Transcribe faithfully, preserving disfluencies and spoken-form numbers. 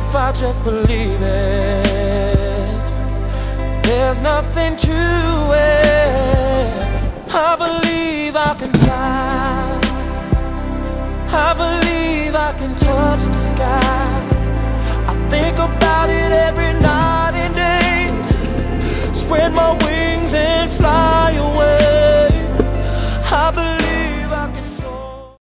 if I just believe it. There's nothing to it. I believe I can fly. I believe I can touch the sky. I think about it every night and day. Spread my wings